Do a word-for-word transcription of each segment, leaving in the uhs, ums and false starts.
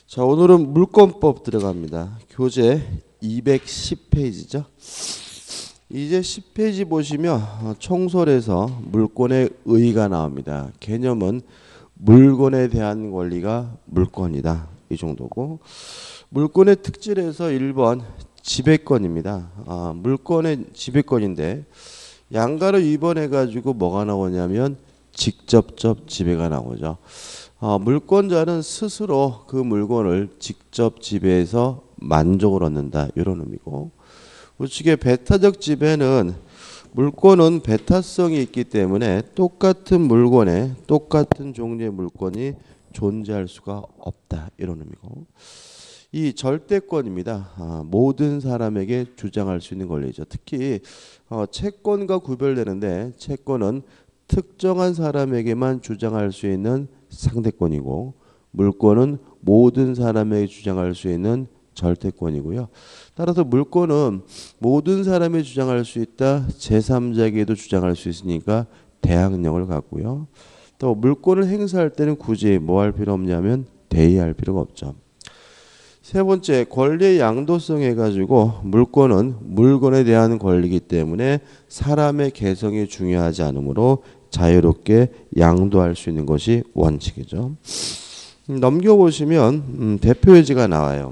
자, 오늘은 물권법 들어갑니다. 교재 이백십 페이지죠. 이제 십 페이지 보시면 총설에서 물권의 의의가 나옵니다. 개념은 물건에 대한 권리가 물권이다. 이 정도고, 물권의 특질에서 일 번 지배권입니다. 아, 물권의 지배권인데 양가를 위반해가지고 뭐가 나오냐면 직접적 지배가 나오죠. 어, 물권자는 스스로 그 물건을 직접 지배해서 만족을 얻는다. 이런 의미고, 우측의 배타적 지배는 물권은 배타성이 있기 때문에 똑같은 물건에 똑같은 종류의 물건이 존재할 수가 없다. 이런 의미고, 이 절대권입니다. 아, 모든 사람에게 주장할 수 있는 권리죠. 특히 어, 채권과 구별되는데 채권은 특정한 사람에게만 주장할 수 있는 상대권이고, 물권은 모든 사람에게 주장할 수 있는 절대권이고요. 따라서 물권은 모든 사람이 주장할 수 있다. 제삼자에게도 주장할 수 있으니까 대항력을 갖고요. 또 물권을 행사할 때는 굳이 뭐 할 필요 없냐면 대의할 필요가 없죠. 세 번째, 권리의 양도성 해가지고 물권은 물건에 대한 권리이기 때문에 사람의 개성이 중요하지 않으므로 자유롭게 양도할 수 있는 것이 원칙이죠. 넘겨보시면 음, 대표 예지가 나와요.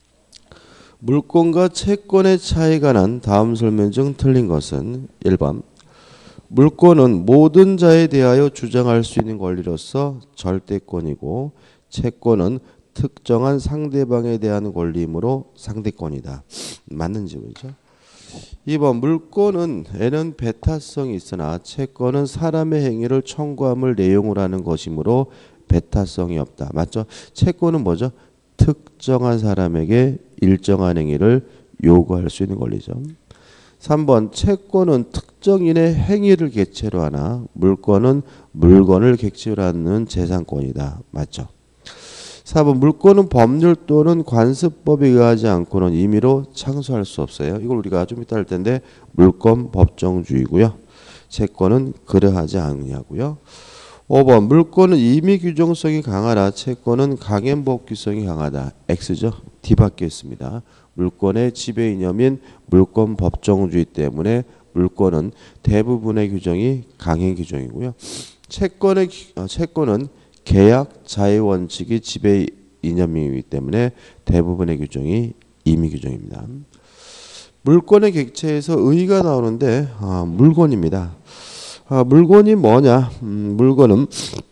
물권과 채권의 차이가 난 다음 설명 중 틀린 것은 일 번 물권은 모든 자에 대하여 주장할 수 있는 권리로서 절대권이고, 채권은 특정한 상대방에 대한 권리이므로 상대권이다. 맞는지 보죠. 이 번 물권은 에는 배타성이 있으나 채권은 사람의 행위를 청구함을 내용으로 하는 것이므로 배타성이 없다. 맞죠? 채권은 뭐죠? 특정한 사람에게 일정한 행위를 요구할 수 있는 권리죠. 삼 번 채권은 특정인의 행위를 객체로 하나 물권은 물건을 객체로 하는 재산권이다. 맞죠? 사 번 물권은 법률 또는 관습법에 의하지 않고는 임의로 창수할 수 없어요. 이걸 우리가 좀 이따 할 텐데 물권 법정주의고요. 채권은 그러하지 않냐고요. 오 번 물권은 임의 규정성이 강하나 채권은 강행법규성이 강하다. X죠. D 바뀌어 있습니다. 물권의 지배 이념인 물권 법정주의 때문에 물권은 대부분의 규정이 강행 규정이고요. 채권의 채권은 계약 자의 원칙이 지배 이념이기 때문에 대부분의 규정이 임의 규정입니다. 물권의 객체에서 의의가 나오는데 아, 물건입니다. 아, 물건이 뭐냐? 음, 물건은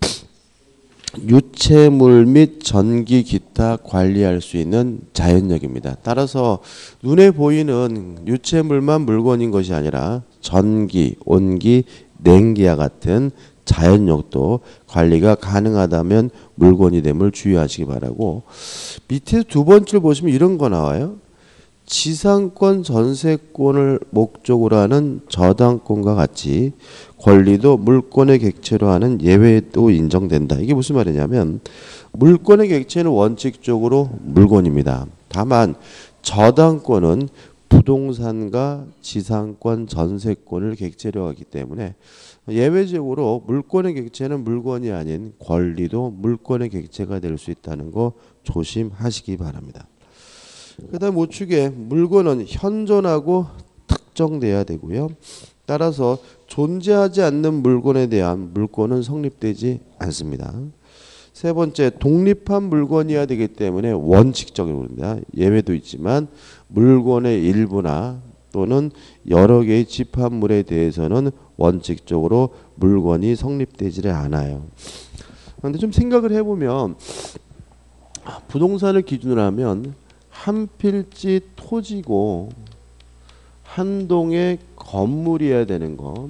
유체물 및 전기 기타 관리할 수 있는 자연력입니다. 따라서 눈에 보이는 유체물만 물건인 것이 아니라 전기, 온기, 냉기와 같은 자연력도 관리가 가능하다면 물건이 됨을 주의하시기 바라고, 밑에 두 번째 보시면 이런 거 나와요. 지상권 전세권을 목적으로 하는 저당권과 같이 권리도 물권의 객체로 하는 예외도 인정된다. 이게 무슨 말이냐면 물권의 객체는 원칙적으로 물건입니다. 다만 저당권은 부동산과 지상권 전세권을 객체로 하기 때문에 예외적으로 물권의 객체는 물건이 아닌 권리도 물권의 객체가 될 수 있다는 거 조심하시기 바랍니다. 그 다음 우측에 물건은 현존하고 특정돼야 되고요. 따라서 존재하지 않는 물건에 대한 물권은 성립되지 않습니다. 세 번째, 독립한 물건이어야 되기 때문에 원칙적입니다. 예외도 있지만 물건의 일부나 또는 여러 개의 집합물에 대해서는 원칙적으로 물건이 성립되지 않아요. 그런데 좀 생각을 해보면 부동산을 기준으로 하면 한 필지 토지고 한 동의 건물이어야 되는 거.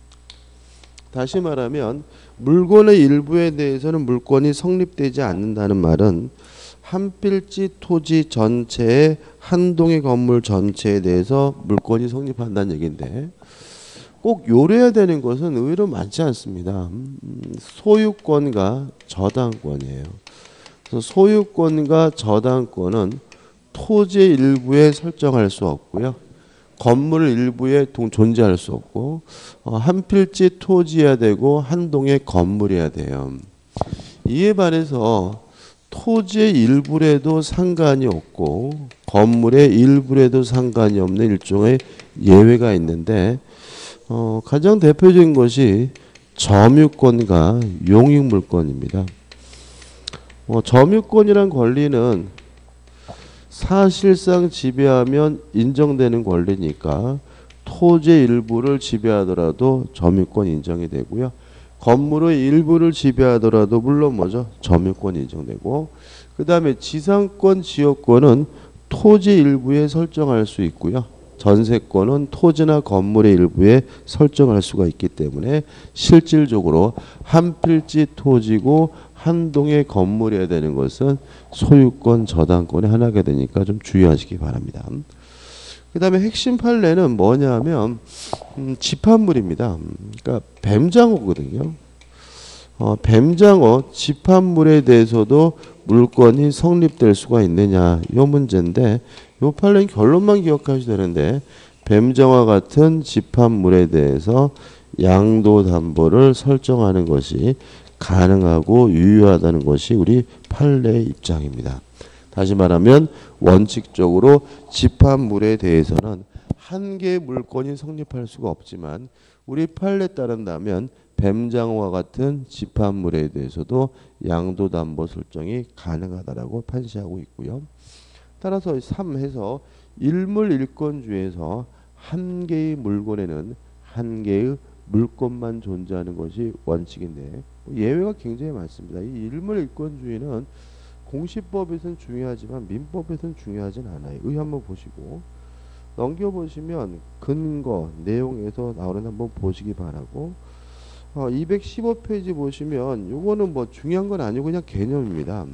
다시 말하면 물건의 일부에 대해서는 물권이 성립되지 않는다는 말은 한 필지 토지 전체의 한 동의 건물 전체에 대해서 물권이 성립한다는 얘기인데, 꼭 요래야 되는 것은 의외로 많지 않습니다. 소유권과 저당권이에요. 그래서 소유권과 저당권은 토지의 일부에 설정할 수 없고요. 건물 일부에 동, 존재할 수 없고 어, 한 필지 토지여야 되고 한 동의 건물이어야 돼요. 이에 반해서 토지의 일부에도 상관이 없고 건물의 일부에도 상관이 없는 일종의 예외가 있는데 어, 가장 대표적인 것이 점유권과 용익물권입니다. 어, 점유권이란 권리는 사실상 지배하면 인정되는 권리니까 토지의 일부를 지배하더라도 점유권 인정이 되고요. 건물의 일부를 지배하더라도 물론 뭐죠? 점유권 인정되고 그 다음에 지상권, 지역권은 토지 일부에 설정할 수 있고요. 전세권은 토지나 건물의 일부에 설정할 수가 있기 때문에 실질적으로 한 필지 토지고 한 동의 건물이어야 되는 것은 소유권 저당권의 하나가 되니까 좀 주의하시기 바랍니다. 그 다음에 핵심 판례는 뭐냐면 음, 집합물입니다. 그러니까 뱀장어거든요. 어, 뱀장어 집합물에 대해서도 물권이 성립될 수가 있느냐 이 문제인데 이 판례는 결론만 기억하셔도 되는데 뱀장어와 같은 집합물에 대해서 양도담보를 설정하는 것이 가능하고 유효하다는 것이 우리 판례의 입장입니다. 다시 말하면 원칙적으로 집합물에 대해서는 한 개의 물권이 성립할 수가 없지만 우리 판례에 따른다면 뱀장어와 같은 집합물에 대해서도 양도담보 설정이 가능하다라고 판시하고 있고요. 따라서 삼 해서 일물일권주의에서 한 개의 물건에는 한 개의 물권만 존재하는 것이 원칙인데 예외가 굉장히 많습니다. 이 일물일권주의는 공시법에서는 중요하지만 민법에서는 중요하진 않아요. 의 한번 보시고 넘겨보시면 근거 내용에서 나오는 한번 보시기 바라고 어, 이백십오 페이지 보시면 요거는 뭐 중요한 건 아니고 그냥 개념입니다.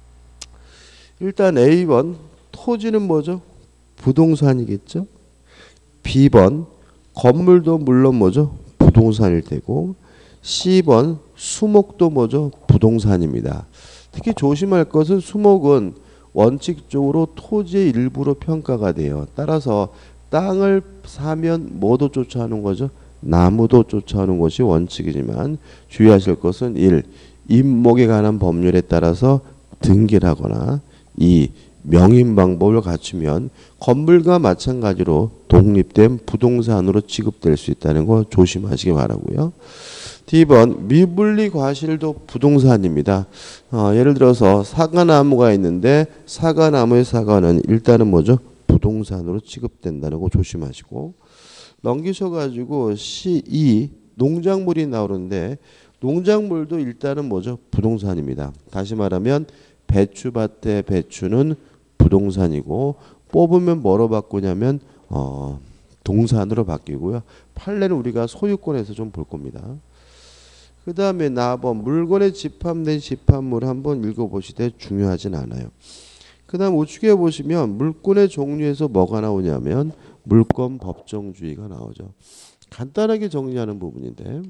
일단 에이 번 토지는 뭐죠? 부동산이겠죠. 비 번 건물도 물론 뭐죠? 부동산일 테고 씨 번 수목도 뭐죠? 부동산입니다. 특히 조심할 것은 수목은 원칙적으로 토지의 일부로 평가가 돼요. 따라서 땅을 사면 뭐도 쫓아오는 거죠? 나무도 쫓아오는 것이 원칙이지만 주의하실 것은 일. 임목에 관한 법률에 따라서 등기하거나 이. 명인 방법을 갖추면 건물과 마찬가지로 독립된 부동산으로 취급될 수 있다는 거 조심하시기 바라고요. 디 번 미분리 과실도 부동산입니다. 어, 예를 들어서 사과나무가 있는데 사과나무의 사과는 일단은 뭐죠? 부동산으로 취급된다는 거 조심하시고 넘기셔가지고 씨 이 농작물이 나오는데 농작물도 일단은 뭐죠? 부동산입니다. 다시 말하면 배추밭의 배추는 부동산이고 뽑으면 뭐로 바꾸냐면 어, 동산으로 바뀌고요. 판례는 우리가 소유권에서 좀 볼 겁니다. 그 다음에 사 번 물건에 집합된 집합물 한번 읽어보시되 중요하진 않아요. 그 다음 우측에 보시면 물권의 종류에서 뭐가 나오냐면 물권 법정주의가 나오죠. 간단하게 정리하는 부분인데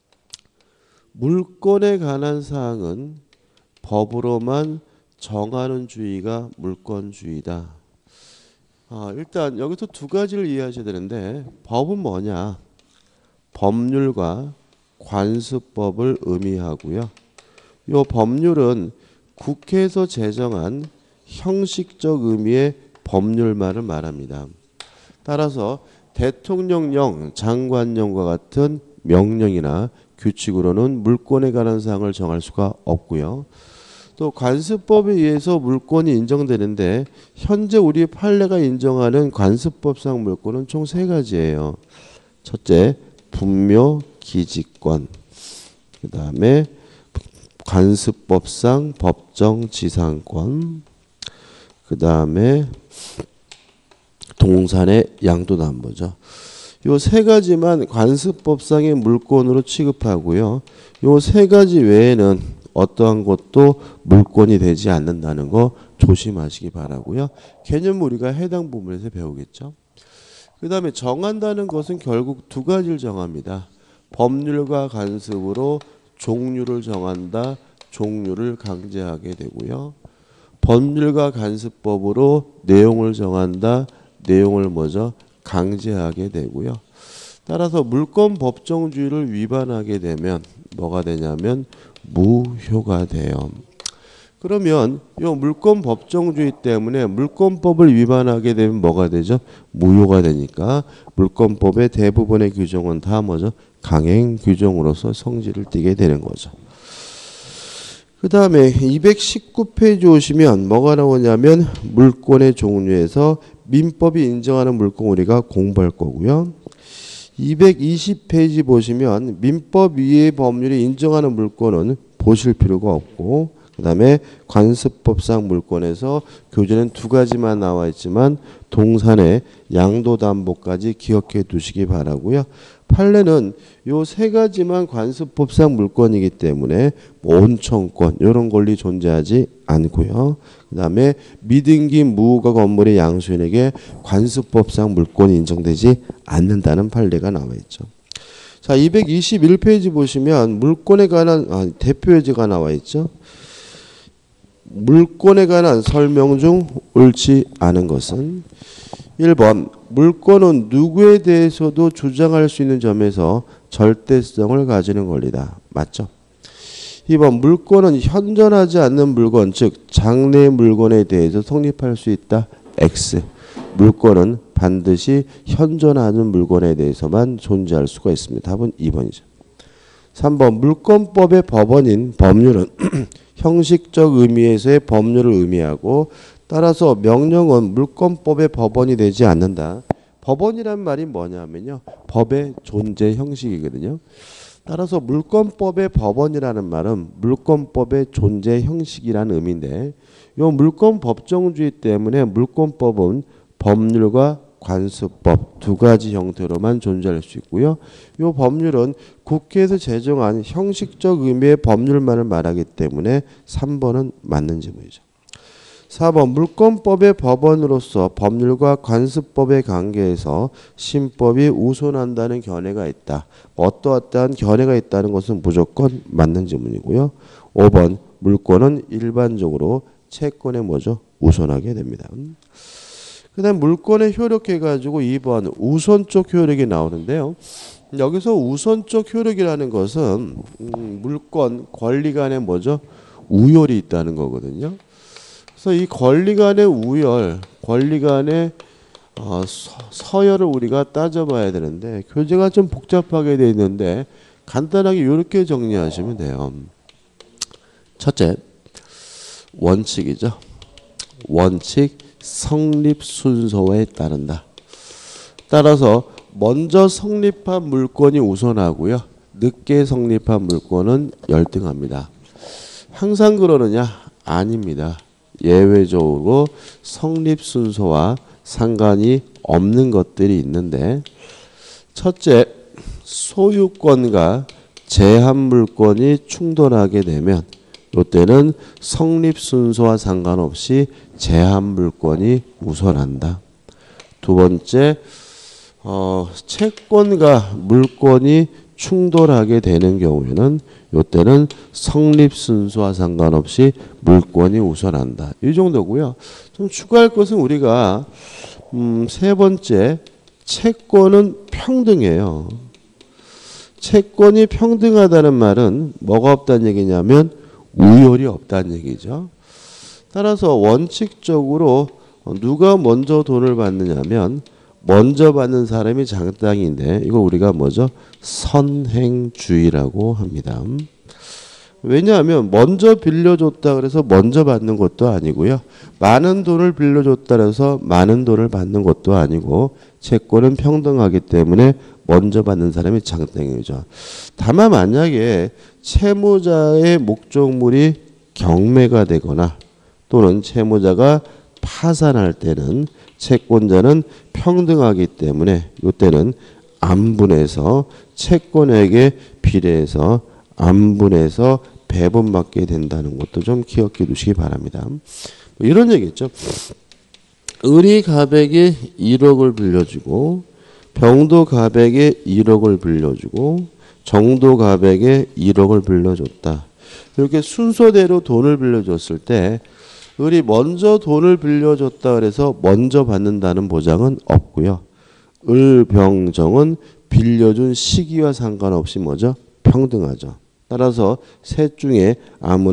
물권에 관한 사항은 법으로만 정하는 주의가 물권주의다. 아, 일단 여기서 두 가지를 이해하셔야 되는데 법은 뭐냐? 법률과 관습법을 의미하고요. 이 법률은 국회에서 제정한 형식적 의미의 법률만을 말합니다. 따라서 대통령령, 장관령과 같은 명령이나 규칙으로는 물권에 관한 사항을 정할 수가 없고요. 또 관습법에 의해서 물권이 인정되는데 현재 우리 판례가 인정하는 관습법상 물권은 총 세 가지예요. 첫째, 분묘 기지권. 그 다음에 관습법상 법정 지상권. 그 다음에 동산의 양도담보죠. 요 세 가지만 관습법상의 물권으로 취급하고요. 요 세 가지 외에는 어떠한 것도 물권이 되지 않는다는 거 조심하시기 바라고요. 개념 우리가 해당 부분에서 배우겠죠. 그 다음에 정한다는 것은 결국 두 가지를 정합니다. 법률과 관습으로 종류를 정한다. 종류를 강제하게 되고요. 법률과 관습법으로 내용을 정한다. 내용을 뭐죠? 강제하게 되고요. 따라서 물권 법정주의를 위반하게 되면 뭐가 되냐면 무효가 돼요. 그러면 이 물권 법정주의 때문에 물권법을 위반하게 되면 뭐가 되죠? 무효가 되니까 물권법의 대부분의 규정은 다 뭐죠? 강행 규정으로서 성질을 띠게 되는 거죠. 그 다음에 이백십구 페이지 오시면 뭐가 나오냐면 물권의 종류에서 민법이 인정하는 물권 우리가 공부할 거고요. 이백이십 페이지 보시면 민법 위의 법률이 인정하는 물권은 보실 필요가 없고, 그 다음에 관습법상 물권에서 교재는 두 가지만 나와 있지만 동산의 양도담보까지 기억해 두시기 바라고요. 판례는 요 세 가지만 관습법상 물권이기 때문에 온청권 이런 권리 존재하지 않고요. 그 다음에 미등기 무허가 건물의 양수인에게 관습법상 물권이 인정되지 않는다는 판례가 나와 있죠. 자, 이백이십일 페이지 보시면 물권에 관한 아, 대표 예제가 나와 있죠. 물권에 관한 설명 중 옳지 않은 것은 일 번 물권은 누구에 대해서도 주장할 수 있는 점에서 절대성을 가지는 권리다. 맞죠? 이 번 물권은 현존하지 않는 물건, 즉 장래 물건에 대해서 성립할 수 있다. X. 물권은 반드시 현존하는 물건에 대해서만 존재할 수가 있습니다. 답은 이 번이죠. 삼 번 물권법의 법원인 법률은 형식적 의미에서의 법률을 의미하고 따라서 명령은 물권법의 법원이 되지 않는다. 법원이란 말이 뭐냐면요. 법의 존재 형식이거든요. 따라서 물권법의 법원이라는 말은 물권법의 존재 형식이라는 의미인데 이 물권 법정주의 때문에 물권법은 법률과 관습법 두 가지 형태로만 존재할 수 있고요. 이 법률은 국회에서 제정한 형식적 의미의 법률만을 말하기 때문에 삼 번은 맞는 질문이죠. 사 번 물권법의 법원으로서 법률과 관습법의 관계에서 신법이 우선한다는 견해가 있다. 어떠어떠한 견해가 있다는 것은 무조건 맞는 질문이고요. 오 번 물권은 일반적으로 채권에 뭐죠? 우선하게 됩니다. 그 다음 물권에 효력해가지고 이 번 우선적 효력이 나오는데요. 여기서 우선적 효력이라는 것은 음, 물권 권리 간에 뭐죠? 우열이 있다는 거거든요. 그래서 이 권리 간의 우열, 권리 간의 어, 서, 서열을 우리가 따져봐야 되는데 교재가 좀 복잡하게 되어 있는데 간단하게 이렇게 정리하시면 돼요. 첫째, 원칙이죠. 원칙 성립 순서에 따른다. 따라서 먼저 성립한 물권이 우선하고요. 늦게 성립한 물권은 열등합니다. 항상 그러느냐? 아닙니다. 예외적으로 성립 순서와 상관이 없는 것들이 있는데 첫째, 소유권과 제한 물권이 충돌하게 되면 이때는 성립 순서와 상관없이 제한 물권이 우선한다. 두 번째, 어, 채권과 물권이 충돌하게 되는 경우에는 이때는 성립 순서와 상관없이 물권이 우선한다. 이 정도고요. 좀 추가할 것은 우리가 음, 세 번째, 채권은 평등해요. 채권이 평등하다는 말은 뭐가 없다는 얘기냐면 우열이 없다는 얘기죠. 따라서 원칙적으로 누가 먼저 돈을 받느냐면 먼저 받는 사람이 장당인데 이걸 우리가 뭐죠? 선행주의라고 합니다. 왜냐하면 먼저 빌려줬다 그래서 먼저 받는 것도 아니고요. 많은 돈을 빌려줬다 그래서 많은 돈을 받는 것도 아니고 채권은 평등하기 때문에 먼저 받는 사람이 장당이죠. 다만 만약에 채무자의 목적물이 경매가 되거나 또는 채무자가 파산할 때는 채권자는 평등하기 때문에 이때는 안분해서 채권에게 비례해서 안분해서 배분받게 된다는 것도 좀 기억해 두시기 바랍니다. 이런 얘기겠죠. 을이 가백에 일억을 빌려주고 병도 가백에 일억을 빌려주고 정도 가백에 일억을 빌려줬다. 이렇게 순서대로 돈을 빌려줬을 때 을이 먼저 돈을 빌려줬다 그래서 먼저 받는다는 보장은 없고요. 을, 병, 정은 빌려준 시기와 상관없이 뭐죠? 평등하죠. 따라서 셋 중에 아무나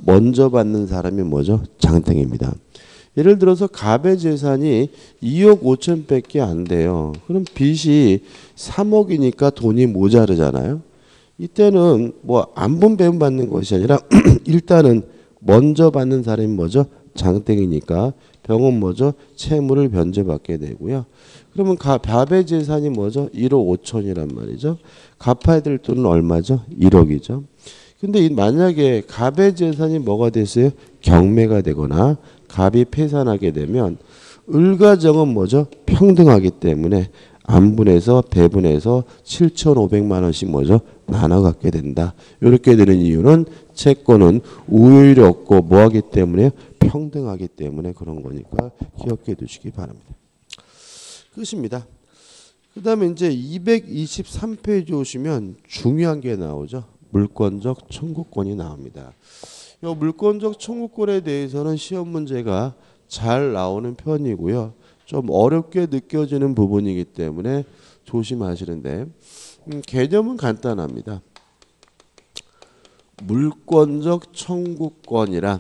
먼저 받는 사람이 뭐죠? 장땡입니다. 예를 들어서 갑의 재산이 이억 오천밖에 안 돼요. 그럼 빚이 삼억이니까 돈이 모자르잖아요. 이때는 뭐 안분 배분 받는 것이 아니라 일단은 먼저 받는 사람이 뭐죠? 장땡이니까 병은 뭐죠? 채무를 변제받게 되고요. 그러면 갑의 재산이 뭐죠? 일억 오천이란 말이죠. 갚아야 될 돈은 얼마죠? 일억이죠. 근데 만약에 갑의 재산이 뭐가 됐어요? 경매가 되거나 갑이 폐산하게 되면 을과 정은 뭐죠? 평등하기 때문에 안분해서 배분해서 칠천오백만 원씩 뭐죠? 나눠 갖게 된다. 이렇게 되는 이유는 채권은 우효율이 없고 뭐하기 때문에 평등하기 때문에 그런 거니까 기억해 두시기 바랍니다. 끝입니다. 그 다음에 이제 이백이십삼 페이지 오시면 중요한 게 나오죠. 물권적 청구권이 나옵니다. 이 물권적 청구권에 대해서는 시험 문제가 잘 나오는 편이고요. 좀 어렵게 느껴지는 부분이기 때문에 조심하시는데 음, 개념은 간단합니다. 물권적 청구권이란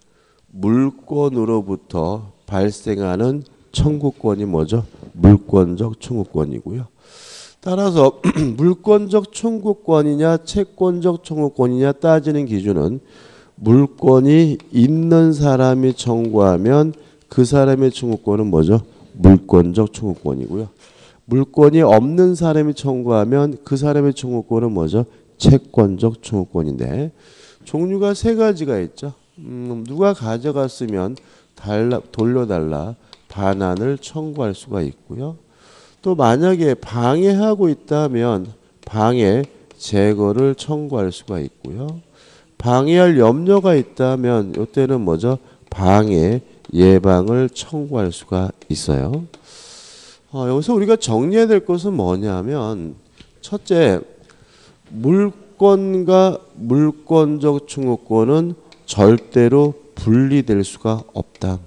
물권으로부터 발생하는 청구권이 뭐죠? 물권적 청구권이고요. 따라서 물권적 청구권이냐 채권적 청구권이냐 따지는 기준은 물권이 있는 사람이 청구하면 그 사람의 청구권은 뭐죠? 물권적 청구권이고요. 물권이 없는 사람이 청구하면 그 사람의 청구권은 뭐죠? 채권적 청구권인데 종류가 세 가지가 있죠. 음, 누가 가져갔으면 달라, 돌려달라 반환을 청구할 수가 있고요. 또 만약에 방해하고 있다면 방해 제거를 청구할 수가 있고요. 방해할 염려가 있다면 이때는 뭐죠? 방해 예방을 청구할 수가 있어요. 어, 여기서 우리가 정리해야 될 것은 뭐냐면 첫째, 물권과 물권적 청구권은 절대로 분리될 수가 없다.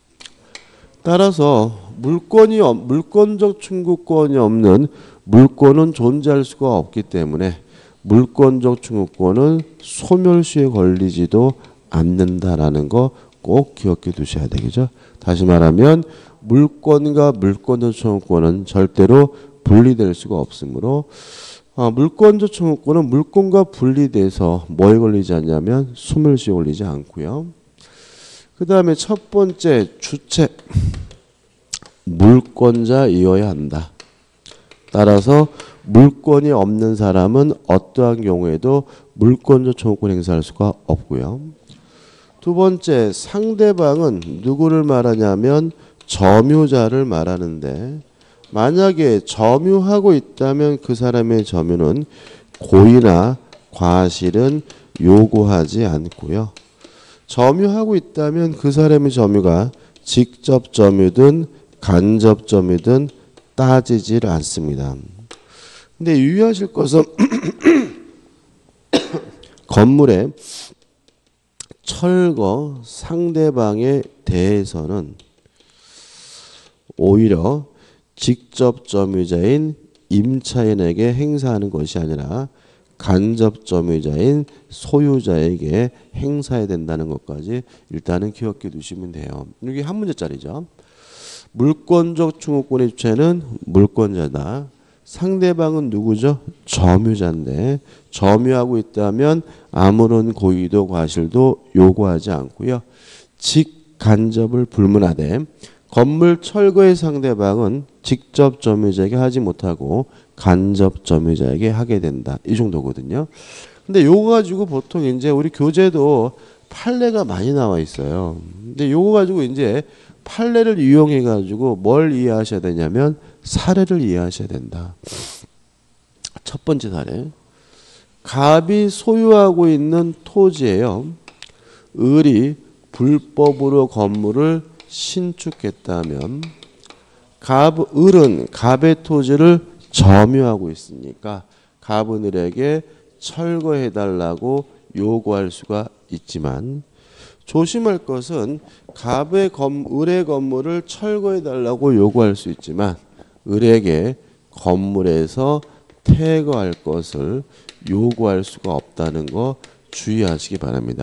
따라서 물권이 물권적 청구권이 없는 물권은 존재할 수가 없기 때문에 물권적 청구권은 소멸시에 걸리지도 않는다라는 거 꼭 기억해 두셔야 되겠죠. 다시 말하면 물권과 물권적 청구권은 절대로 분리될 수가 없으므로 어, 물권적 청구권은 물권과 분리돼서 뭐에 걸리지 않냐면 소멸시에 걸리지 않고요. 그 다음에 첫 번째 주체 물권자이어야 한다. 따라서 물권이 없는 사람은 어떠한 경우에도 물권적 청구권 행사할 수가 없고요. 두 번째, 상대방은 누구를 말하냐면 점유자를 말하는데 만약에 점유하고 있다면 그 사람의 점유는 고의나 과실은 요구하지 않고요. 점유하고 있다면 그 사람의 점유가 직접 점유든 간접 점유든 따지질 않습니다. 근데 유의하실 것은 건물에 철거 상대방에 대해서는 오히려 직접 점유자인 임차인에게 행사하는 것이 아니라 간접 점유자인 소유자에게 행사해야 된다는 것까지 일단은 기억해 두시면 돼요. 이게 한 문제짜리죠. 물권적 청구권의 주체는 물권자다. 상대방은 누구죠? 점유자인데 점유하고 있다면 아무런 고의도 과실도 요구하지 않고요. 직간접을 불문하되 건물 철거의 상대방은 직접 점유자에게 하지 못하고 간접 점유자에게 하게 된다. 이 정도거든요. 근데 요거 가지고 보통 이제 우리 교재도 판례가 많이 나와 있어요. 근데 요거 가지고 이제 판례를 이용해 가지고 뭘 이해하셔야 되냐면 사례를 이해하셔야 된다. 첫 번째 사례. 갑이 소유하고 있는 토지에요. 을이 불법으로 건물을 신축했다면 갑, 을은 갑의 토지를 점유하고 있으니까 갑은 을에게 철거해달라고 요구할 수가 있지만 조심할 것은 갑의 검, 을의 건물을 철거해달라고 요구할 수 있지만 을에게 건물에서 퇴거할 것을 요구할 수가 없다는 거 주의하시기 바랍니다.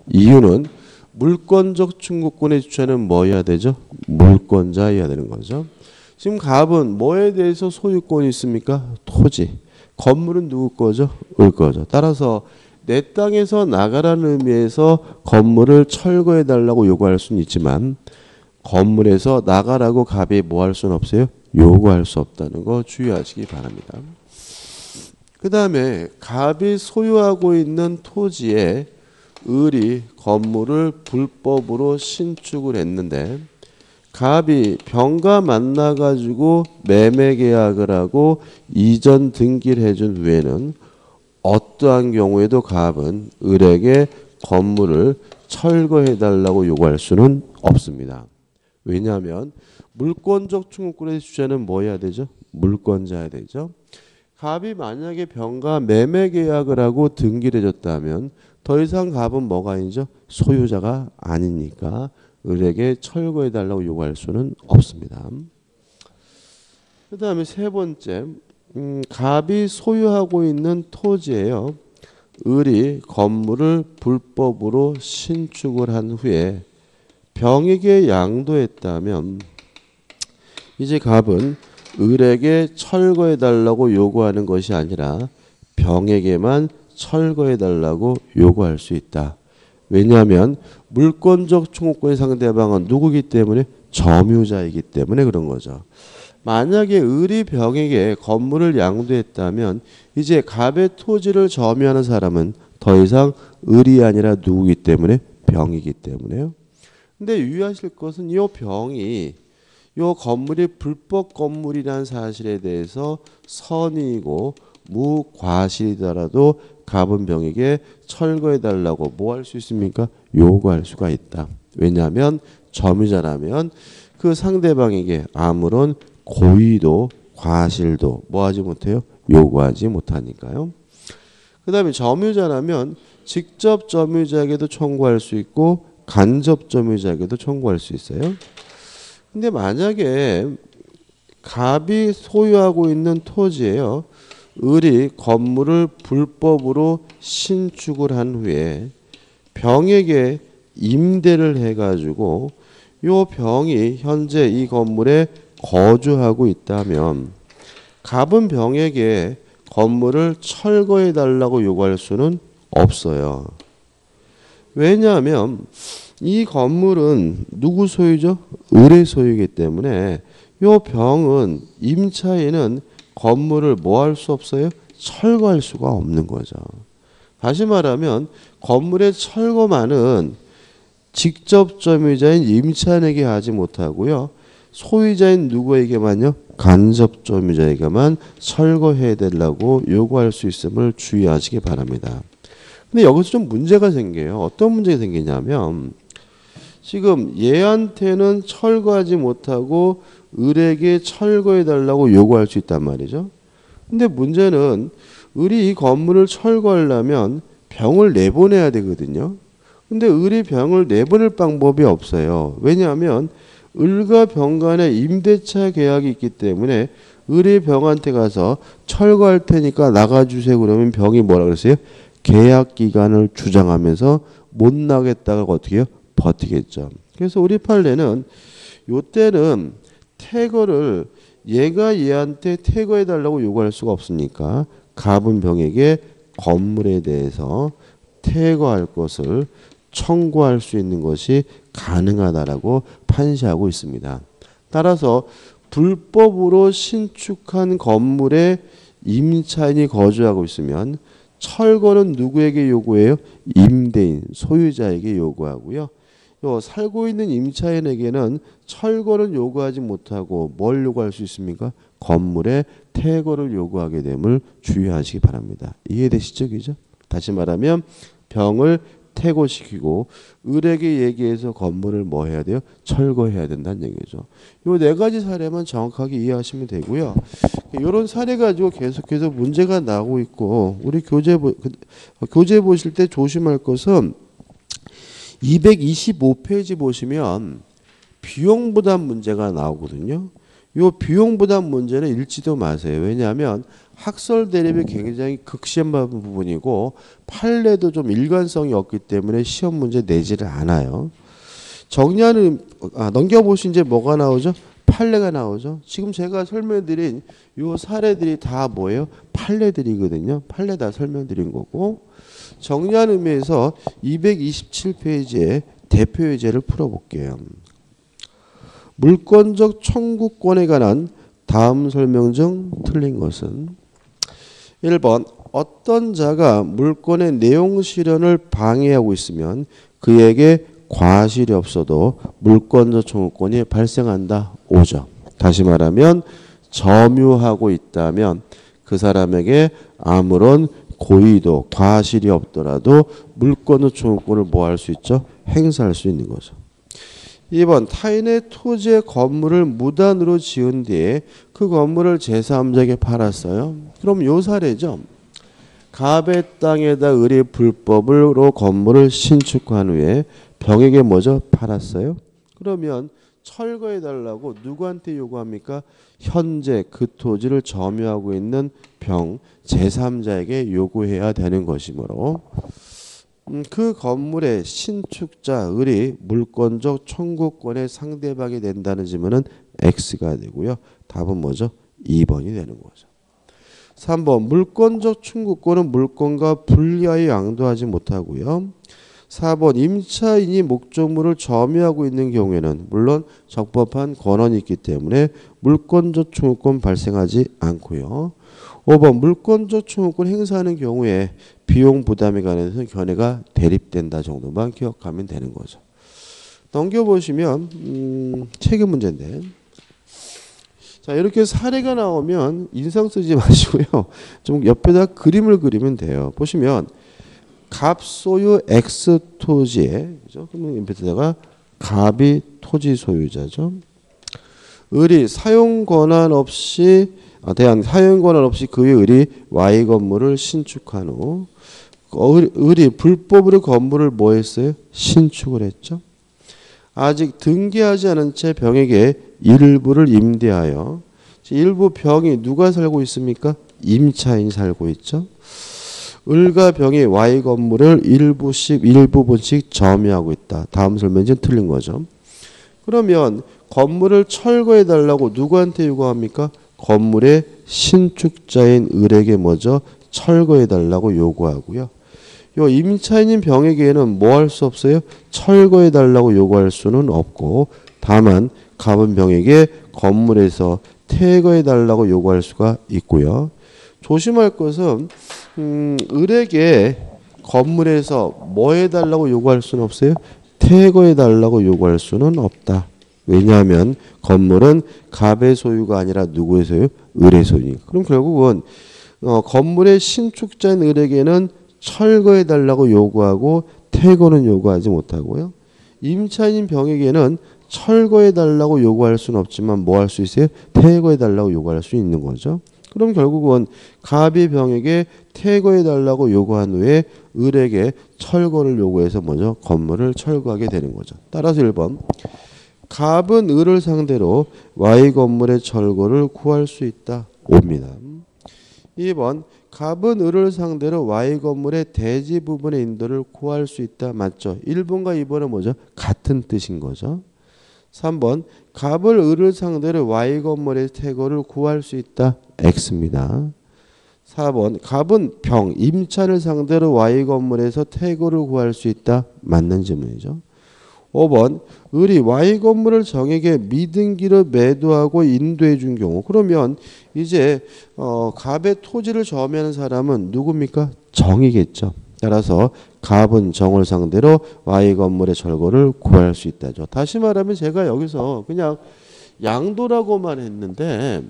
이유는 물권적 충고권의 주체는 뭐여야 되죠? 물권자여야 되는 거죠. 지금 갑은 뭐에 대해서 소유권이 있습니까? 토지. 건물은 누구 거죠? 을 거죠. 따라서 내 땅에서 나가라는 의미에서 건물을 철거해 달라고 요구할 수는 있지만 건물에서 나가라고 갑이 뭐 할 수는 없어요? 요구할 수 없다는 거 주의하시기 바랍니다. 그 다음에 갑이 소유하고 있는 토지에 을이 건물을 불법으로 신축을 했는데 갑이 병과 만나가지고 매매 계약을 하고 이전 등기를 해준 후에는 어떠한 경우에도 갑은 을에게 건물을 철거해달라고 요구할 수는 없습니다. 왜냐하면 물권적 충고권의 주체는 뭐 해야 되죠? 물권자야 되죠. 갑이 만약에 병과 매매 계약을 하고 등기를 해줬다면 더 이상 갑은 뭐가 아니죠? 소유자가 아니니까 을에게 철거해달라고 요구할 수는 없습니다. 그 다음에 세 번째, 음, 갑이 소유하고 있는 토지에요. 을이 건물을 불법으로 신축을 한 후에 병에게 양도했다면 이제 갑은 을에게 철거해달라고 요구하는 것이 아니라 병에게만 철거해달라고 요구할 수 있다. 왜냐하면 물권적 충고권의 상대방은 누구기 때문에 점유자이기 때문에 그런 거죠. 만약에 을이 병에게 건물을 양도했다면 이제 갑의 토지를 점유하는 사람은 더 이상 을이 아니라 누구기 때문에 병이기 때문에요. 근데 유의하실 것은 이 병이 이 건물이 불법 건물이라는 사실에 대해서 선의이고 무과실이더라도 갑은 병에게 철거해달라고 뭐 할 수 있습니까? 요구할 수가 있다. 왜냐하면 점유자라면 그 상대방에게 아무런 고의도 과실도 뭐 하지 못해요? 요구하지 못하니까요. 그 다음에 점유자라면 직접 점유자에게도 청구할 수 있고 간접 점유자에게도 청구할 수 있어요. 근데 만약에 갑이 소유하고 있는 토지에요. 을이 건물을 불법으로 신축을 한 후에 병에게 임대를 해가지고 요 병이 현재 이 건물에 거주하고 있다면 갑은 병에게 건물을 철거해 달라고 요구할 수는 없어요. 왜냐하면 이 건물은 누구 소유죠? 을의 소유이기 때문에 요 병은 임차인은 건물을 뭐 할 수 없어요? 철거할 수가 없는 거죠. 다시 말하면 건물의 철거만은 직접 점유자인 임차인에게 하지 못하고요. 소유자인 누구에게만요? 간접 점유자에게만 철거해야 되려고 요구할 수 있음을 주의하시기 바랍니다. 근데 여기서 좀 문제가 생겨요. 어떤 문제가 생기냐면 지금 얘한테는 철거하지 못하고 을에게 철거해 달라고 요구할 수 있단 말이죠. 근데 문제는 을이 이 건물을 철거하려면 병을 내보내야 되거든요. 근데 을이 병을 내보낼 방법이 없어요. 왜냐하면 을과 병 간에 임대차 계약이 있기 때문에 을이 병한테 가서 철거할 테니까 나가주세요 그러면 병이 뭐라 그랬어요? 계약 기간을 주장하면서 못 나겠다고 어떻게 해요? 버티겠죠. 그래서 우리 판례는 요때는 퇴거를 얘가 얘한테 퇴거해 달라고 요구할 수가 없으니까 갑은 병에게 건물에 대해서 퇴거할 것을 청구할 수 있는 것이 가능하다라고 판시하고 있습니다. 따라서 불법으로 신축한 건물에 임차인이 거주하고 있으면 철거는 누구에게 요구해요? 임대인, 소유자에게 요구하고요. 요 살고 있는 임차인에게는 철거는 요구하지 못하고 뭘 요구할 수 있습니까? 건물의 퇴거를 요구하게 됨을 주의하시기 바랍니다. 이해되시죠? 그죠? 다시 말하면 병을 퇴거시키고 을에게 얘기해서 건물을 뭐 해야 돼요? 철거해야 된다는 얘기죠. 요 네 가지 사례만 정확하게 이해하시면 되고요. 이런 사례 가지고 계속해서 문제가 나오고 있고 우리 교재 보, 교재 보실 때 조심할 것은 이백이십오 페이지 보시면 비용 부담 문제가 나오거든요. 요 비용 부담 문제는 읽지도 마세요. 왜냐하면 학설 대립이 굉장히 극심한 부분이고 판례도 좀 일관성이 없기 때문에 시험 문제 내지를 않아요. 정리하는 아, 넘겨보신 이제 뭐가 나오죠? 판례가 나오죠. 지금 제가 설명드린 요 사례들이 다 뭐예요? 판례들이거든요. 판례 다 설명드린 거고 정리하는 의미에서 이백이십칠 페이지에 대표 예제를 풀어볼게요. 물권적 청구권에 관한 다음 설명 중 틀린 것은 일 번 어떤 자가 물권의 내용 실현을 방해하고 있으면 그에게 과실이 없어도 물권적 청구권이 발생한다. 오죠. 다시 말하면 점유하고 있다면 그 사람에게 아무런 고의도 과실이 없더라도 물권적 청구권을 뭐 할 수 있죠? 행사할 수 있는 거죠. 이 번 타인의 토지의 건물을 무단으로 지은 뒤에 그 건물을 제삼자에게 팔았어요. 그럼 요 사례죠. 갑의 땅에다 을이 불법으로 건물을 신축한 후에 병에게 뭐죠? 팔았어요. 그러면 철거해 달라고 누구한테 요구합니까? 현재 그 토지를 점유하고 있는 병 제삼자에게 요구해야 되는 것이므로 음, 그 건물의 신축자 을이 물권적 청구권의 상대방이 된다는 질문은 X가 되고요. 답은 뭐죠? 이 번이 되는 거죠. 삼 번 물권적 청구권은 물권과 분리하여 양도하지 못하고요. 사 번 임차인이 목적물을 점유하고 있는 경우에는 물론 적법한 권한이 있기 때문에 물권적 청구권 발생하지 않고요. 오 번 물권적 청구권 행사하는 경우에 비용 부담에 관해서 견해가 대립된다 정도만 기억하면 되는 거죠. 넘겨보시면 음, 책임 문제인데 자 이렇게 사례가 나오면 인상 쓰지 마시고요. 좀 옆에다 그림을 그리면 돼요. 보시면 갑 소유 X 토지에 그죠? 그러면 옆에다가 갑이 토지 소유자죠. 을이 사용 권한 없이 아, 대한 사용 권한 없이 그 위에 을이 Y 건물을 신축한 후 을이 불법으로 건물을 뭐 했어요? 신축을 했죠. 아직 등기하지 않은 채 병에게 일부를 임대하여 일부 병이 누가 살고 있습니까? 임차인이 살고 있죠. 을과 병이 Y 건물을 일부씩 일부분씩 점유하고 있다. 다음 설명은 틀린 거죠. 그러면 건물을 철거해 달라고 누구한테 요구합니까? 건물의 신축자인 을에게 먼저 철거해 달라고 요구하고요. 요 임차인인 병에게는 뭐 할 수 없어요? 철거해 달라고 요구할 수는 없고 다만 갑은 병에게 건물에서 퇴거해 달라고 요구할 수가 있고요. 조심할 것은 음, 을에게 건물에서 뭐 해달라고 요구할 수는 없어요? 퇴거해 달라고 요구할 수는 없다. 왜냐하면 건물은 갑의 소유가 아니라 누구의 소유? 을의 소유니까. 그럼 결국은 어, 건물의 신축자인 을에게는 철거해 달라고 요구하고 퇴거는 요구하지 못하고요. 임차인인 병에게는 철거해 달라고 요구할 수는 없지만 뭐 할 수 있어요? 퇴거해 달라고 요구할 수 있는 거죠. 그럼 결국은 갑이 병에게 퇴거해 달라고 요구한 후에 을에게 철거를 요구해서 먼저 건물을 철거하게 되는 거죠. 따라서 일 번 갑은 을을 상대로 Y 건물의 철거를 구할 수 있다. 오입니다. 이 번 갑은 을을 상대로 Y 건물의 대지 부분의 인도를 구할 수 있다. 맞죠? 일 번과 이 번은 뭐죠? 같은 뜻인 거죠. 삼 번 갑을 을을 상대로 Y 건물의 퇴거를 구할 수 있다. X입니다. 사 번 갑은 병, 임차를 상대로 Y 건물에서 퇴거를 구할 수 있다. 맞는 질문이죠. 오 번 을이 Y 건물을 정에게 미등기로 매도하고 인도해 준 경우 그러면 이제 어, 갑의 토지를 점유하는 사람은 누굽니까? 정이겠죠. 따라서 갑은 정을 상대로 Y 건물의 철거를 구할 수 있다죠. 다시 말하면 제가 여기서 그냥 양도라고만 했는데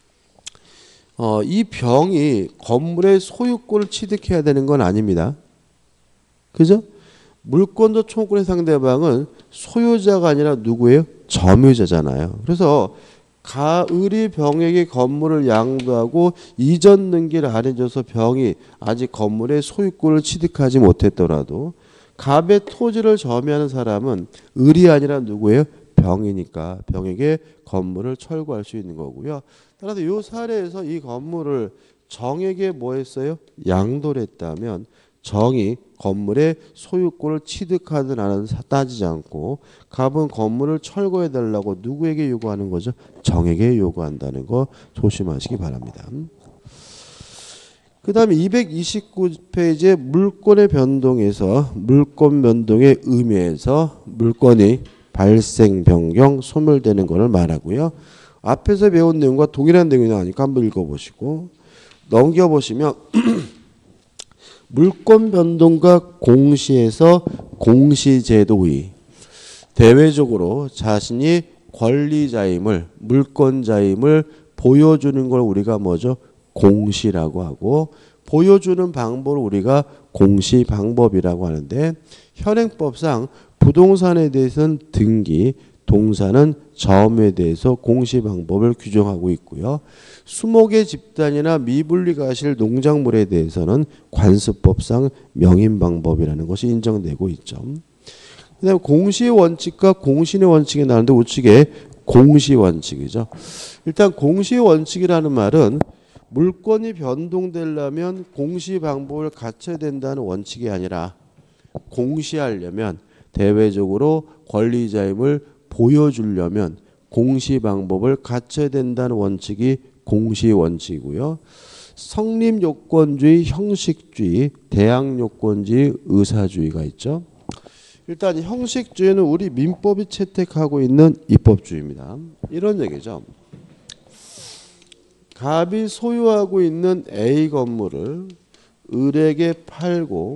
어, 이 병이 건물의 소유권을 취득해야 되는 건 아닙니다. 그죠? 물권적 청구권의 상대방은 소유자가 아니라 누구예요? 점유자잖아요. 그래서 가을이 병에게 건물을 양도하고 이전 등기를 안 해줘서 병이 아직 건물의 소유권을 취득하지 못했더라도 갑의 토지를 점유하는 사람은 을이 아니라 누구예요? 병이니까 병에게 건물을 철거할 수 있는 거고요. 따라서 이 사례에서 이 건물을 정에게 뭐 했어요? 양도를 했다면 정이 건물의 소유권을 취득하든 안 하든 따지지 않고 갑은 건물을 철거해 달라고 누구에게 요구하는 거죠? 정에게 요구한다는 거 조심하시기 바랍니다. 그 다음에 이백이십구 페이지에 물권의 변동에서 물권 변동의 의미에서 물권이 발생, 변경, 소멸되는 것을 말하고요. 앞에서 배운 내용과 동일한 내용이 나오니까 한번 읽어보시고 넘겨보시면 물권 변동과 공시에서 공시제도의 대외적으로 자신이 권리자임을 물권자임을 보여주는 걸 우리가 뭐죠? 공시라고 하고 보여주는 방법을 우리가 공시 방법이라고 하는데 현행법상 부동산에 대해서는 등기, 동사는 점에 대해서 공시 방법을 규정하고 있고요. 수목의 집단이나 미분리 가실 농작물에 대해서는 관습법상 명인 방법이라는 것이 인정되고 있죠. 그다음에 공시 원칙과 공신의 원칙이 나오는데 우측에 공시 원칙이죠. 일단 공시 원칙이라는 말은 물권이 변동되려면 공시 방법을 갖춰야 된다는 원칙이 아니라 공시하려면 대외적으로 권리자임을 보여주려면 공시 방법을 갖춰야 된다는 원칙이 공시 원칙이고요. 성립요건주의, 형식주의, 대항요건주의, 의사주의가 있죠. 일단 형식주의는 우리 민법이 채택하고 있는 입법주의입니다. 이런 얘기죠. 갑이 소유하고 있는 A 건물을 을에게 팔고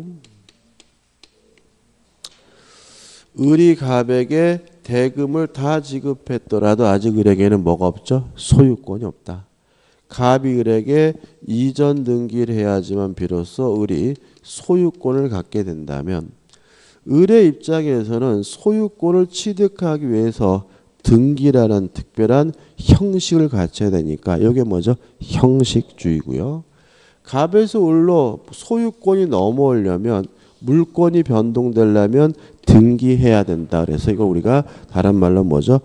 을이 갑에게 대금을 다 지급했더라도 아직 을에게는 뭐가 없죠? 소유권이 없다. 갑이 을에게 이전 등기를 해야지만 비로소 을이 소유권을 갖게 된다면 을의 입장에서는 소유권을 취득하기 위해서 등기라는 특별한 형식을 갖춰야 되니까 이게 뭐죠? 형식주의고요. 갑에서 을로 소유권이 넘어오려면 물권이 변동되려면 등기해야 된다. 그래서 이거 우리가 다른 말로 뭐죠?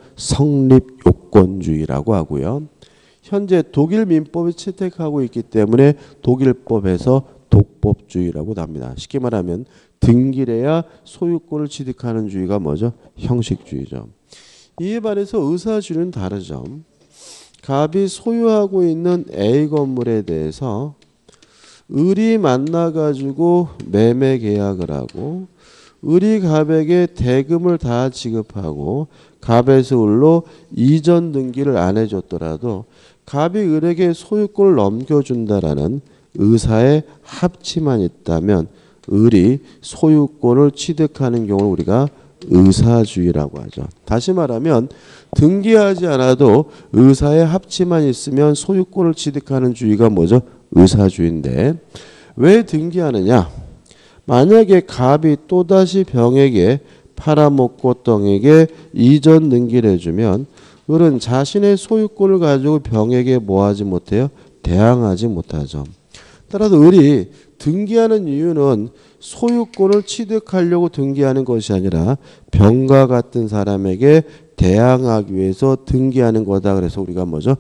성립요건주의라고 하고요. 현재 독일 민법이 채택하고 있기 때문에 독일법에서 독법주의라고 합니다. 쉽게 말하면 등기를 해야 소유권을 취득하는 주의가 뭐죠? 형식주의죠. 이에 반해서 의사주의는 다르죠. 갑이 소유하고 있는 A 건물에 대해서 을이 만나가지고 매매 계약을 하고 을이 갑에게 대금을 다 지급하고 갑에서 을로 이전 등기를 안 해줬더라도 갑이 을에게 소유권을 넘겨준다라는 의사의 합치만 있다면 을이 소유권을 취득하는 경우를 우리가 의사주의라고 하죠. 다시 말하면 등기하지 않아도 의사의 합치만 있으면 소유권을 취득하는 주의가 뭐죠? 의사주의인데 왜 등기하느냐? 만약에 갑이 또다시 병에게 팔아먹고 똥에게 이전 등기를 해주면 을은 자신의 소유권을 가지고 병에게 뭐하지 못해요? 대항하지 못하죠. 따라서 을이 등기하는 이유는 소유권을 취득하려고 등기하는 것이 아니라 병과 같은 사람에게 대항하기 위해서 등기하는 거다. 그래서 우리가 뭐죠?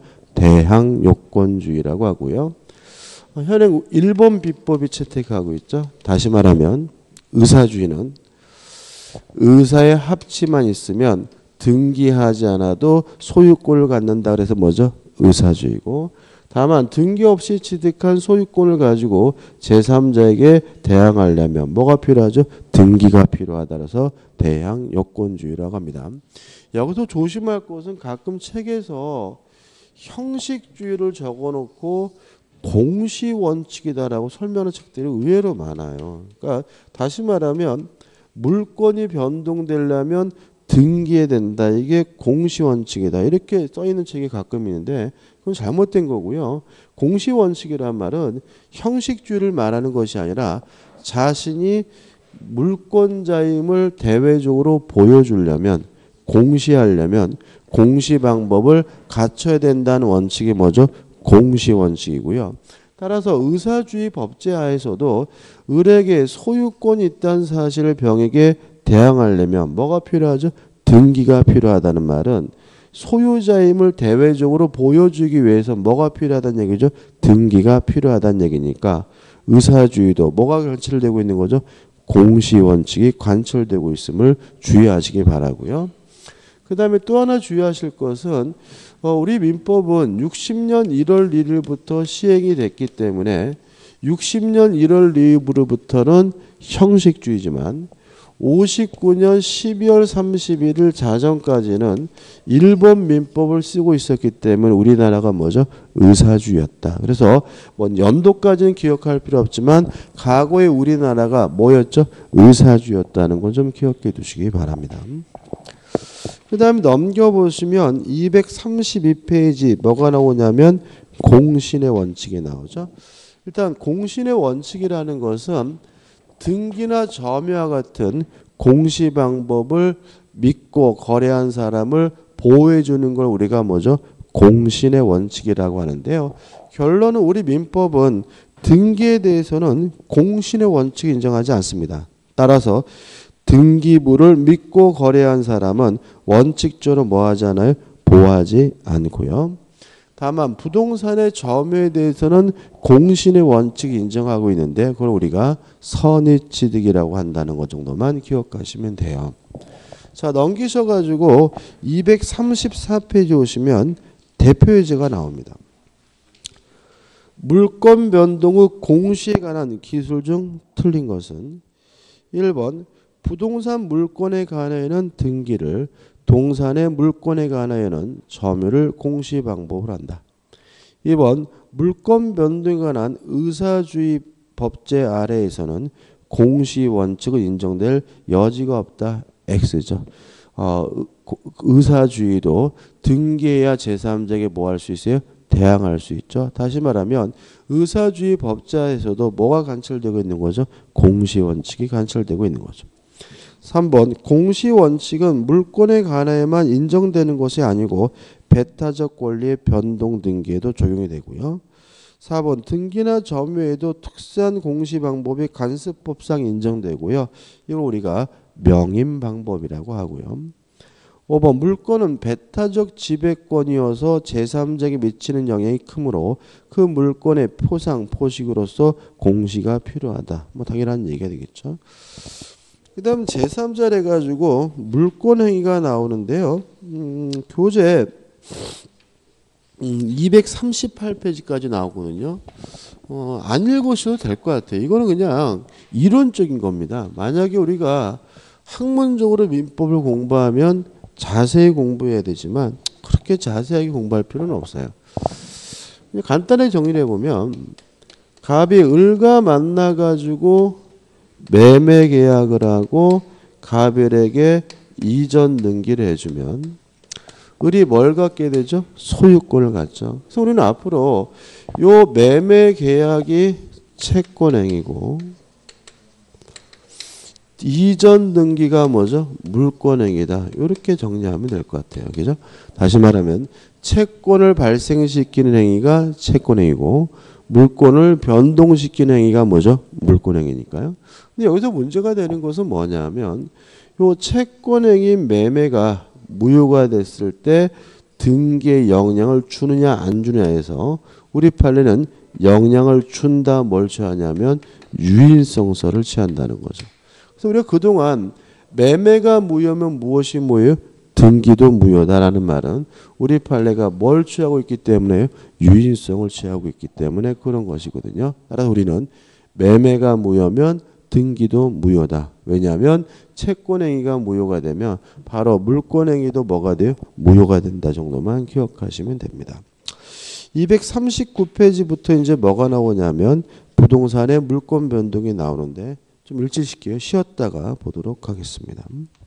대항요건주의라고 하고요. 현행 일본 비법이 채택하고 있죠. 다시 말하면 의사주의는 의사의 합치만 있으면 등기하지 않아도 소유권을 갖는다. 그래서 뭐죠? 의사주의고 다만 등기 없이 취득한 소유권을 가지고 제삼자에게 대항하려면 뭐가 필요하죠? 등기가 필요하다. 그래서 대항요건주의라고 합니다. 여기서 조심할 것은 가끔 책에서 형식주의를 적어놓고 공시원칙이다라고 설명하는 책들이 의외로 많아요. 그러니까 다시 말하면 물권이 변동되려면 등기해야 된다. 이게 공시원칙이다. 이렇게 써있는 책이 가끔 있는데 그건 잘못된 거고요. 공시원칙이란 말은 형식주의를 말하는 것이 아니라 자신이 물권자임을 대외적으로 보여주려면 공시하려면 공시 방법을 갖춰야 된다는 원칙이 뭐죠? 공시원칙이고요. 따라서 의사주의 법제하에서도 을에게 소유권이 있다는 사실을 병에게 대항하려면 뭐가 필요하죠? 등기가 필요하다는 말은 소유자임을 대외적으로 보여주기 위해서 뭐가 필요하다는 얘기죠? 등기가 필요하다는 얘기니까 의사주의도 뭐가 관철되고 있는 거죠? 공시원칙이 관철되고 있음을 주의하시기 바라고요. 그 다음에 또 하나 주의하실 것은 어, 우리 민법은 육십 년 일월 일일부터 시행이 됐기 때문에 육십 년 일월 일일부터는 형식주의지만 오십구 년 십이월 삼십일일 자정까지는 일본 민법을 쓰고 있었기 때문에 우리나라가 뭐죠? 의사주의였다. 그래서 뭐 연도까지는 기억할 필요 없지만 과거에 우리나라가 뭐였죠? 의사주의였다는 건 좀 기억해 두시기 바랍니다. 그 다음에 넘겨보시면 이백삼십이 페이지 뭐가 나오냐면 공신의 원칙이 나오죠. 일단 공신의 원칙이라는 것은 등기나 점유와 같은 공시 방법을 믿고 거래한 사람을 보호해 주는 걸 우리가 뭐죠? 공신의 원칙이라고 하는데요. 결론은 우리 민법은 등기에 대해서는 공신의 원칙을 인정하지 않습니다. 따라서 등기부를 믿고 거래한 사람은 원칙적으로 뭐 하잖아요? 보호하지 않고요. 다만 부동산의 점유에 대해서는 공신의 원칙을 인정하고 있는데 그걸 우리가 선의취득이라고 한다는 것 정도만 기억하시면 돼요. 자, 넘기셔가지고 이백삼십사 페이지 오시면 대표 예제가 나옵니다. 물권 변동 후 공시에 관한 기술 중 틀린 것은 일 번 부동산 물권에 관하여는 등기를, 동산의 물권에 관하여는 점유를 공시 방법으로 한다. 이 번 물권 변동에 관한 의사주의 법제 아래에서는 공시 원칙을 인정될 여지가 없다. X죠. 어, 의사주의도 등기해야 제삼자에게 뭐 할 수 있어요? 대항할 수 있죠. 다시 말하면 의사주의 법제에서도 뭐가 관철되고 있는 거죠? 공시 원칙이 관철되고 있는 거죠. 삼 번 공시 원칙은 물권에 관하여만 인정되는 것이 아니고 배타적 권리의 변동 등기에도 적용이 되고요. 사 번 등기나 점유에도 특수한 공시 방법이 간습법상 인정되고요. 이걸 우리가 명인 방법이라고 하고요. 오 번 물권은 배타적 지배권이어서 제삼자에게 미치는 영향이 크므로 그 물권의 포상, 포식으로서 공시가 필요하다. 뭐 당연한 얘기가 되겠죠. 그 다음 제삼자를 해가지고 물권행위가 나오는데요. 음, 교재 음, 이백삼십팔 페이지까지 나오거든요. 어, 안 읽으셔도 될 것 같아요. 이거는 그냥 이론적인 겁니다. 만약에 우리가 학문적으로 민법을 공부하면 자세히 공부해야 되지만 그렇게 자세하게 공부할 필요는 없어요. 간단하게 정리를 해보면 갑이 을과 만나가지고 매매 계약을 하고 갑을에게 이전 등기를 해주면 을이 뭘 갖게 되죠? 소유권을 갖죠. 그래서 우리는 앞으로 요 매매 계약이 채권행위고 이전 등기가 뭐죠? 물권행위다. 이렇게 정리하면 될 것 같아요. 그죠? 다시 말하면 채권을 발생시키는 행위가 채권행위고 물권을 변동시키는 행위가 뭐죠? 물권행위니까요. 근데 여기서 문제가 되는 것은 뭐냐면 요 채권행위 매매가 무효가 됐을 때 등기에 영향을 주느냐 안 주느냐에서 우리 판례는 영향을 준다 뭘 취하냐면 유일성설을 취한다는 거죠. 그래서 우리가 그동안 매매가 무효면 무엇이 무효예요? 등기도 무효다라는 말은 우리 판례가 뭘 취하고 있기 때문에 유인성을 취하고 있기 때문에 그런 것이거든요. 따라서 우리는 매매가 무효면 등기도 무효다. 왜냐하면 채권행위가 무효가 되면 바로 물권행위도 뭐가 돼요? 무효가 된다 정도만 기억하시면 됩니다. 이백삼십구 페이지부터 이제 뭐가 나오냐면 부동산의 물권 변동이 나오는데 좀 일치시켜요. 쉬었다가 보도록 하겠습니다.